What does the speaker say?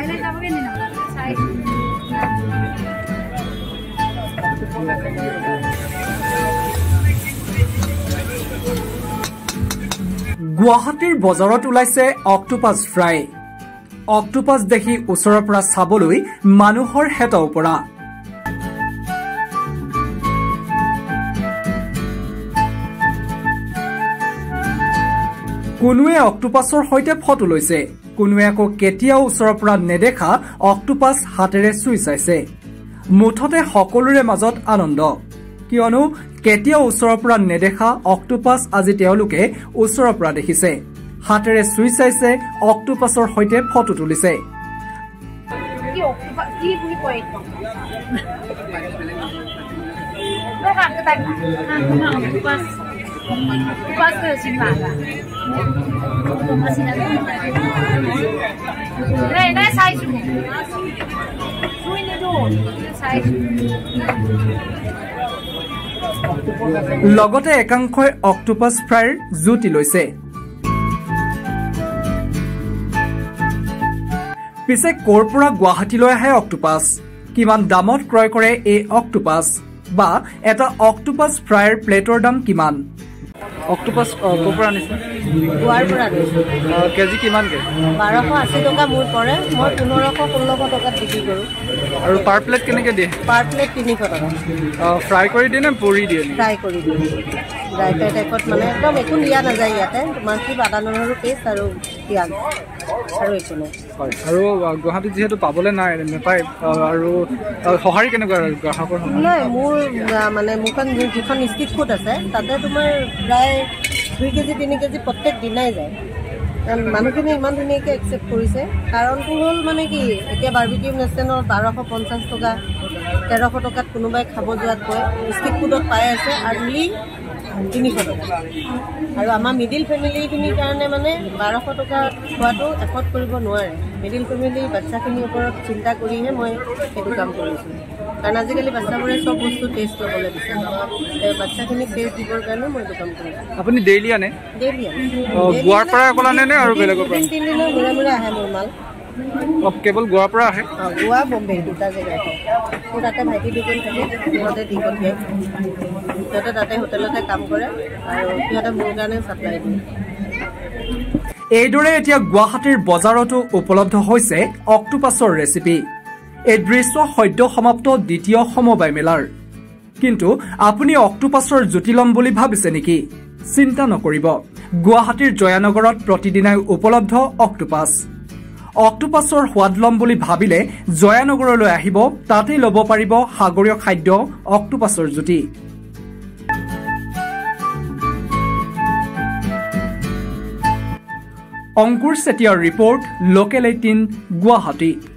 গুৱাহাটীৰ বজাৰত ওলাইছে অক্টোপাছ ফ্ৰাই। অক্টোপাছ দেখি ওচৰৰ পৰা চাবলৈ মানুহৰ হেতা ওপৰা। কোনোৱে অক্টোপাছৰ সৈতে ফটো লৈছে, কোনোৱে আকৌ কেতিয়াও ওচৰৰ পৰা নেদেখা অক্টোপাছ হাতেৰে চুই চাইছে। মুঠতে সকলোৰে মাজত আনন্দ, কিয়নো কেতিয়াও ওচৰৰ পৰা নেদেখা অক্টোপাছ আজি তেওঁলোকে ওচৰৰ পৰা দেখিছে, হাতেৰে চুই চাইছে, অক্টোপাছৰ সৈতে ফটো তুলিছে। লগতে একাংশই অক্টোপাছ ফ্ৰাইৰ জুতি লৈছে। পিছে ক'ৰ পৰা গুৱাহাটীলৈ আহে অক্টোপাছ? কিমান দামত ক্ৰয় কৰে এই অক্টোপাছ? বা এটা অক্টোপাছ ফ্ৰাইৰ প্লেটৰ দাম কিমান? অক্টোপাছ ক'ৰ পৰা আনিছে? গোৱাৰ পৰা আনিছোঁ। কেজি কিমানকৈ? 1280 টকা মোৰ পৰে, মই 1500-1600 টকাত বিক্ৰী কৰোঁ। আৰু পাৰ প্লেট কেনেকৈ দিয়ে? পাৰ প্লেট 300 টকা। ফ্ৰাই কৰি দিয়ে নে পুৰি দিয়ে? ফ্ৰাই কৰি দিয়ে, ড্ৰাই ফ্ৰাই টাইপত, মানে একদম একো দিয়া নাযায় ইয়াতে। তোমাৰ কি আদা নহৰু পেষ্ট আৰু পিঁয়াজ আৰু একো নাই। হয়, আৰু গুৱাহাটীত যিহেতু পাবলৈ নাপায়, আৰু সঁহাৰি কেনেকুৱা গ্ৰাহকৰ? নাই, মোৰ মানে মোৰখন যিখন ষ্ট্ৰীট ফুড আছে তাতে তোমাৰ প্ৰায় 2 কেজি 3 কেজি প্ৰত্যেক দিনাই যায়। কাৰণ মানুহখিনিয়ে ইমান ধুনীয়াকৈ একচেপ্ট কৰিছে। কাৰণটো হ'ল মানে কি, এতিয়া বাৰ্বিকিউ নেশ্যনৰ 1250 টকা 1300 টকাত কোনোবাই খাব যোৱাতকৈ ষ্ট্ৰীট ফুডত পাই আছে আৰ্লি 300 টকা। আৰু আমাৰ মিডিল ফেমিলিখিনিৰ কাৰণে মানে 1200 টকা খোৱাটো এফৰ্ড কৰিব নোৱাৰে। মিডিল ফেমিলি বাচ্চাখিনিৰ ওপৰত চিন্তা কৰিহে মই সেইটো কাম কৰিছোঁ। কাৰণ আজিকালি বাচ্চাবোৰে চব বস্তু টেষ্ট ল'বলৈ বিচাৰে, বাচ্চাখিনিক টেষ্ট দিবৰ কাৰণে মই এইটো কাম কৰিছোঁ। আপুনি ডেইলি আনে? ডেইলি আনে। গোৱাৰ পৰা অকল আনে নে আৰু বেলেগৰ পৰা? 3 দিনৰ মূৰে আহে মোৰ মাল। কেৱল গোৱাৰ পৰা আহে? গোৱা বম্বে দুটা জেগাত। মোৰ তাতে ভাইটি দুজন থাকে, সিহঁতে দি পঠিয়াই। সিহঁতে তাতে হোটেলতে কাম কৰে আৰু সিহঁতে মোৰ কাৰণে ছাপ্লাই দিয়ে। এইদৰে এতিয়া গুৱাহাটীৰ বজাৰতো উপলব্ধ হৈছে অক্টোপাছৰ ৰেচিপি। এই দৃশ্য সদ্য সমাপ্ত দ্বিতীয় সমবায় মেলাৰ। কিন্তু আপুনি অক্টোপাছৰ জুতি ল'ম বুলি ভাবিছে নেকি? চিন্তা নকৰিব, গুৱাহাটীৰ জয়ানগৰত প্ৰতিদিনাই উপলব্ধ অক্টোপাছ। অক্টোপাছৰ সোৱাদ ল'ম বুলি ভাবিলে জয়ানগৰলৈ আহিব, তাতেই ল'ব পাৰিব সাগৰীয় খাদ্য অক্টোপাছৰ জুতি। অংকুৰ চেতিয়াৰ ৰিপৰ্ট, লোকেল 18 গুৱাহাটী।